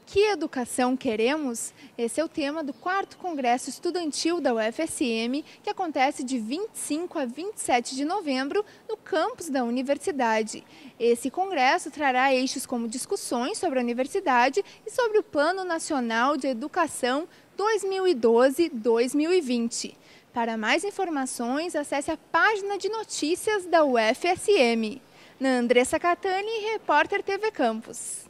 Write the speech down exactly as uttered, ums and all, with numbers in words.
Que educação queremos? Esse é o tema do quarto Congresso Estudantil da U F S M, que acontece de vinte e cinco a vinte e sete de novembro no campus da universidade. Esse congresso trará eixos como discussões sobre a universidade e sobre o Plano Nacional de Educação dois mil e doze a dois mil e vinte. Para mais informações, acesse a página de notícias da U F S M. Na Andressa Catani, repórter T V Campus.